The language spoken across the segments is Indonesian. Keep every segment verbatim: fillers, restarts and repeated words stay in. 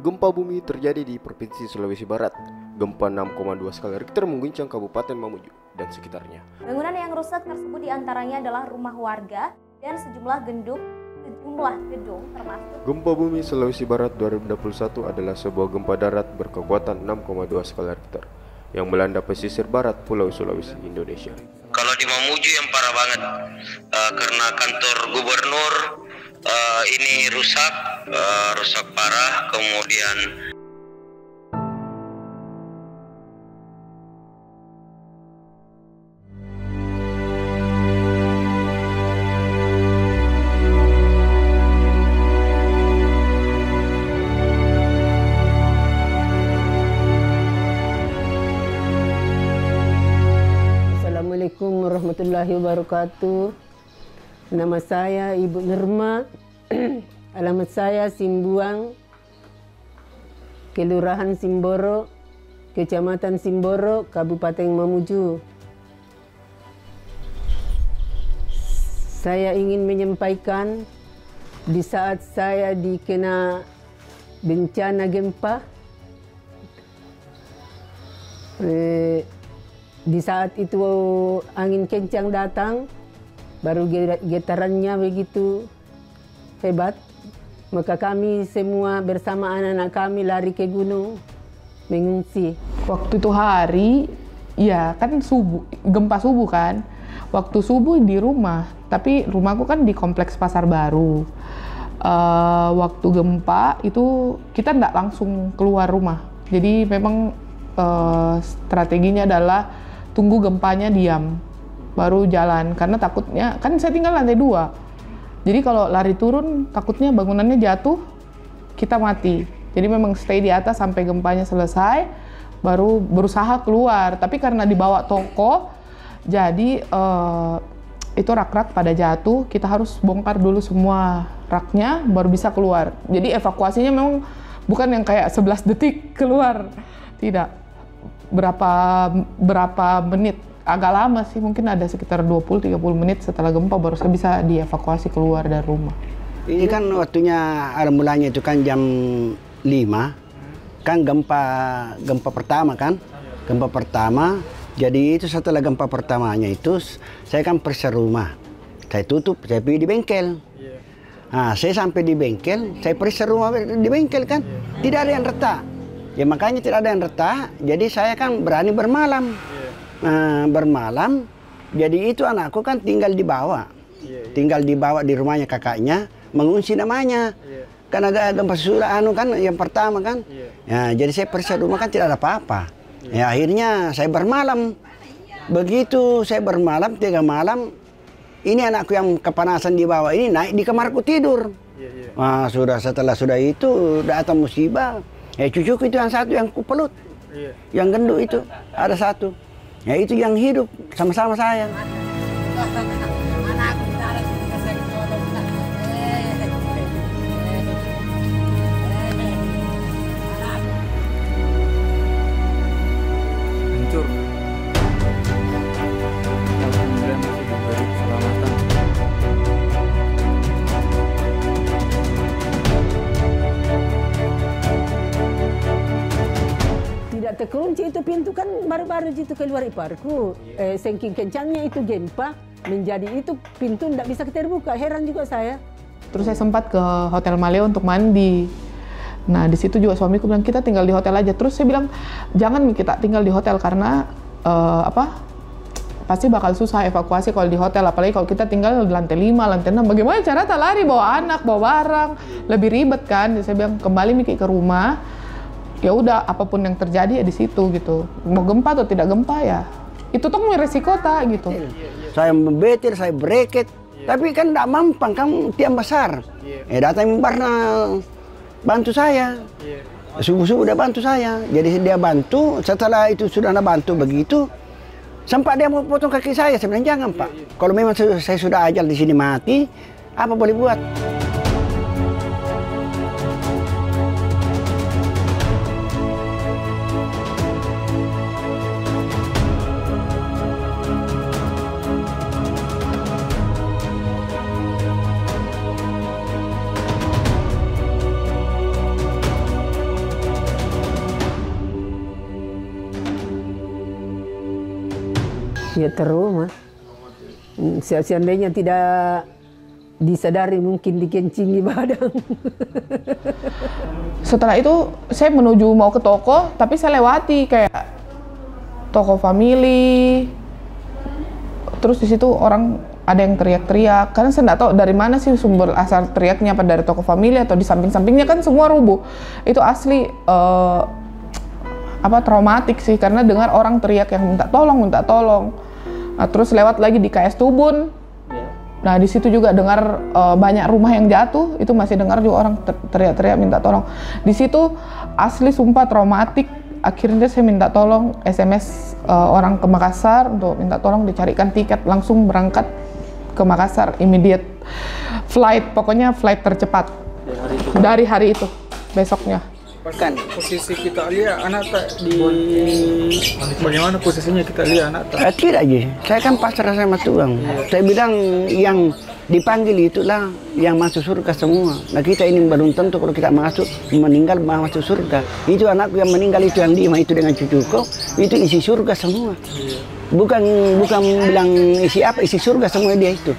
Gempa bumi terjadi di Provinsi Sulawesi Barat. Gempa enam koma dua skala Richter mengguncang Kabupaten Mamuju dan sekitarnya. Bangunan yang rusak tersebut diantaranya adalah rumah warga dan sejumlah gedung, sejumlah gedung termasuk. Gempa bumi Sulawesi Barat dua ribu dua puluh satu adalah sebuah gempa darat berkekuatan enam koma dua skala Richter yang melanda pesisir barat Pulau Sulawesi, Indonesia. Kalau di Mamuju yang parah banget uh, karena kantor gubernur uh, ini rusak, uh, rusak parah, kemudian Assalamualaikum warahmatullahi wabarakatuh. Nama saya Ibu Nirma. Alamat saya Simbuang, Kelurahan Simboro, Kecamatan Simboro, Kabupaten Mamuju. Saya ingin menyampaikan di saat saya dikena bencana gempa, eh, di saat itu angin kencang datang, baru getarannya begitu hebat, maka kami semua bersama anak-anak kami lari ke gunung mengungsi. Waktu itu hari, ya kan subuh, gempa subuh kan. Waktu subuh di rumah, tapi rumahku kan di kompleks Pasar Baru. Uh, waktu gempa itu kita nggak langsung keluar rumah. Jadi memang uh, strateginya adalah tunggu gempanya diam, baru jalan. Karena takutnya, kan saya tinggal lantai dua. Jadi kalau lari turun, takutnya bangunannya jatuh, kita mati. Jadi memang stay di atas sampai gempanya selesai, baru berusaha keluar. Tapi karena dibawa toko, jadi uh, itu rak-rak pada jatuh, kita harus bongkar dulu semua raknya, baru bisa keluar. Jadi evakuasinya memang bukan yang kayak sebelas detik keluar, tidak. Berapa berapa menit, agak lama sih, mungkin ada sekitar dua puluh sampai tiga puluh menit setelah gempa baru saya bisa dievakuasi keluar dari rumah. Ini kan waktunya ada mulanya itu kan jam lima, kan gempa gempa pertama kan, gempa pertama. Jadi itu setelah gempa pertamanya itu saya kan periksa rumah, saya tutup, saya pergi di bengkel. Nah, saya sampai di bengkel, saya periksa rumah di bengkel kan, tidak ada yang retak. Ya makanya tidak ada yang retak, jadi saya kan berani bermalam. Nah, bermalam, jadi itu anakku kan tinggal di bawah. Tinggal di bawah di rumahnya kakaknya, mengungsi namanya. Kan agak gempa susulan anu kan, yang pertama kan. Ya, jadi saya periksa rumah kan tidak ada apa-apa. Ya akhirnya saya bermalam. Begitu saya bermalam, tiga malam, ini anakku yang kepanasan di bawah ini naik di kamarku tidur. Nah, sudah setelah sudah itu datang musibah. Ya cucuku itu yang satu yang kupelut, iya. Yang gendut itu ada satu, ya itu yang hidup sama-sama saya. Hancur. Alhamdulillah masih diberi keselamatan. Tidak terkunci itu pintu kan baru-baru itu keluar iparku. Eh, saking kencangnya itu gempa, menjadi itu pintu tidak bisa terbuka. Heran juga saya. Terus saya sempat ke Hotel Maleo untuk mandi. Nah di situ juga suamiku bilang kita tinggal di hotel aja. Terus saya bilang jangan kita tinggal di hotel karena uh, apa? Pasti bakal susah evakuasi kalau di hotel. Apalagi kalau kita tinggal di lantai lima, lantai enam. Bagaimana cara tak lari bawa anak, bawa barang, lebih ribet kan? Jadi saya bilang kembali Miki ke rumah. Ya udah apapun yang terjadi ya di situ gitu, mau gempa atau tidak gempa ya itu tuh resiko tak gitu. Saya membetir, saya breket, tapi kan tidak mampang kan tiang besar. Eh datang Barna bantu saya, subuh-subuh udah bantu saya. Jadi dia bantu, setelah itu sudah nak bantu begitu, sempat dia mau potong kaki saya. Saya bilang jangan Pak, kalau memang saya sudah ajal di sini mati, apa boleh buat? Ya trauma. Seandainya tidak disadari mungkin dikencingi badan. Setelah itu saya menuju mau ke toko, tapi saya lewati kayak toko family. Terus di situ orang ada yang teriak-teriak, karena saya nggak tahu dari mana sih sumber asal teriaknya, apa dari toko family atau di samping-sampingnya kan semua rubuh. Itu asli uh, apa traumatik sih, karena dengar orang teriak yang minta tolong, minta tolong. Nah, terus lewat lagi di K S Tubun. Nah, di situ juga dengar uh, banyak rumah yang jatuh, itu masih dengar juga orang teriak-teriak minta tolong. Di situ asli sumpah traumatik. Akhirnya saya minta tolong S M S uh, orang ke Makassar untuk minta tolong dicarikan tiket, langsung berangkat ke Makassar, immediate flight, pokoknya flight tercepat dari hari itu, besoknya. Kan posisi kita lihat anak tak di bagaimana posisinya kita lihat anak tak? Eh, tidak aja, saya kan pasrah sama Tuhan. Saya bilang yang dipanggil itulah yang masuk surga semua. Nah kita ini belum tentu kalau kita masuk meninggal masuk surga. Itu anakku yang meninggal itu yang lima itu dengan cucuku itu isi surga semua. Bukan bukan bilang isi apa, isi surga semua dia itu.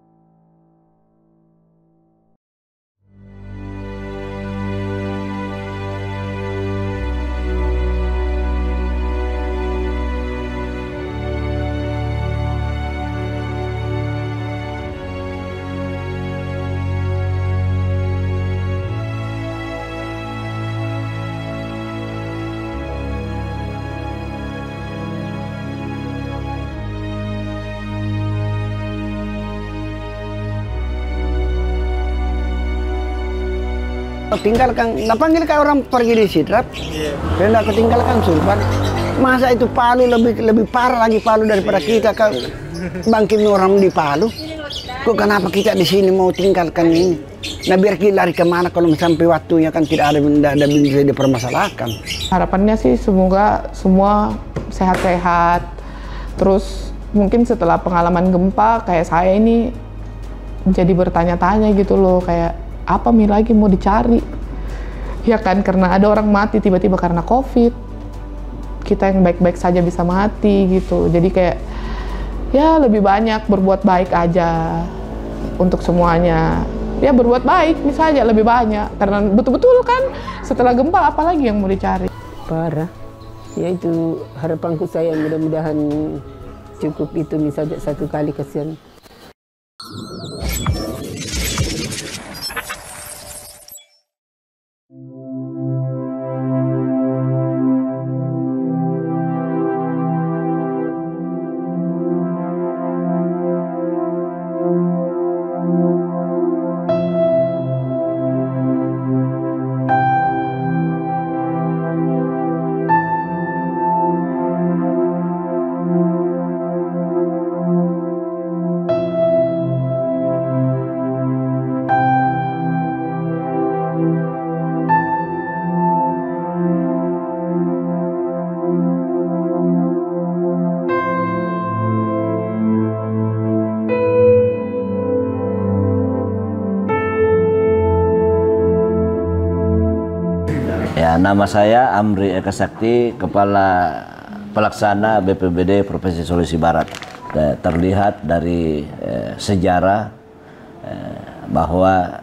Tinggalkan, nggak panggil kayak orang pergi di sidrap, dan aku tinggalkan Sulpan. Masa itu Palu lebih lebih parah lagi Palu daripada kita, kan bangkit orang di Palu. Kok kenapa kita di sini mau tinggalkan ini? Nah biar kita lari kemana kalau sampai waktunya kan tidak ada benda ada bisa dipermasalahkan. Harapannya sih semoga semua sehat-sehat. Terus mungkin setelah pengalaman gempa kayak saya ini jadi bertanya-tanya gitu loh, kayak apa nih lagi mau dicari, ya kan, karena ada orang mati tiba-tiba karena COVID, kita yang baik-baik saja bisa mati gitu. Jadi kayak ya lebih banyak berbuat baik aja untuk semuanya, ya berbuat baik misalnya lebih banyak, karena betul-betul kan setelah gempa apalagi yang mau dicari. Parah, ya itu harapanku saya, mudah-mudahan cukup itu misalnya satu kali, kasihan. Ya, nama saya Amri Eka Sakti, Kepala Pelaksana B P B D Provinsi Sulawesi Barat. Terlihat dari eh, sejarah eh, bahwa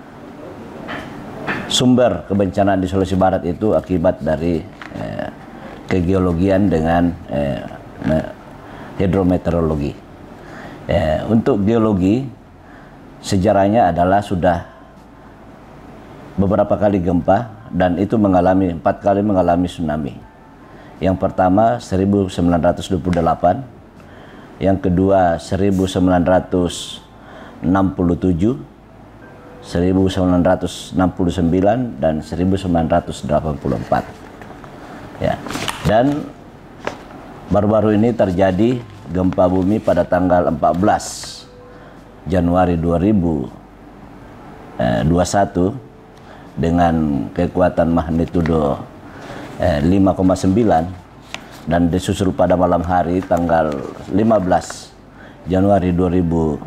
sumber kebencanaan di Sulawesi Barat itu akibat dari eh, kegeologian dengan eh, hidrometeorologi. Eh, untuk geologi, sejarahnya adalah sudah beberapa kali gempa, dan itu mengalami empat kali mengalami tsunami. Yang pertama seribu sembilan ratus dua puluh delapan, yang kedua seribu sembilan ratus enam puluh tujuh, seribu sembilan ratus enam puluh sembilan, dan seribu sembilan ratus delapan puluh empat. Ya, dan baru-baru ini terjadi gempa bumi pada tanggal empat belas Januari dua ribu dua puluh satu dengan kekuatan magnitudo eh, lima koma sembilan, dan disusul pada malam hari tanggal lima belas Januari dua ribu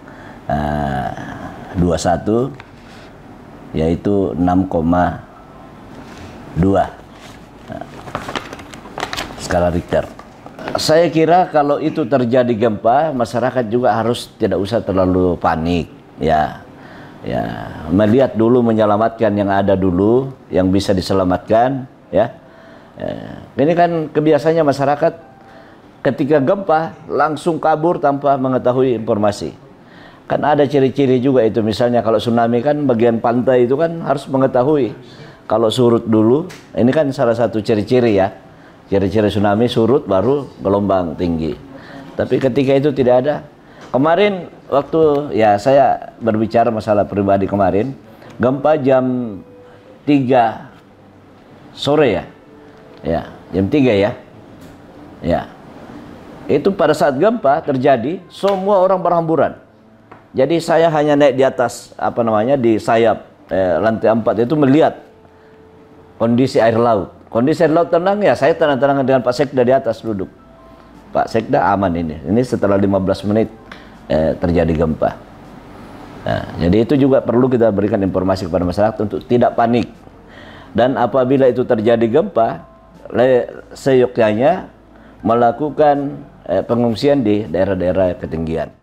dua puluh satu yaitu enam koma dua skala Richter. Saya kira kalau itu terjadi gempa, masyarakat juga harus tidak usah terlalu panik, ya. Ya, melihat dulu, menyelamatkan yang ada dulu, yang bisa diselamatkan, ya. Ya. Ini kan kebiasaannya masyarakat ketika gempa langsung kabur tanpa mengetahui informasi. Kan ada ciri-ciri juga itu, misalnya kalau tsunami kan bagian pantai itu kan harus mengetahui. Kalau surut dulu, ini kan salah satu ciri-ciri ya. Ciri-ciri tsunami surut baru gelombang tinggi. Tapi ketika itu tidak ada. Kemarin waktu ya saya berbicara masalah pribadi kemarin, gempa jam tiga sore ya. Ya, jam tiga ya. Ya. Itu pada saat gempa terjadi, semua orang berhamburan. Jadi saya hanya naik di atas apa namanya di sayap eh, lantai empat itu melihat kondisi air laut. Kondisi air laut tenang ya, saya tenang-tenang dengan Pak Sekda di atas duduk. Pak Sekda aman ini. Ini setelah lima belas menit eh, terjadi gempa. Nah, jadi itu juga perlu kita berikan informasi kepada masyarakat untuk tidak panik. Dan apabila itu terjadi gempa, seyogyanya melakukan eh, pengungsian di daerah-daerah ketinggian.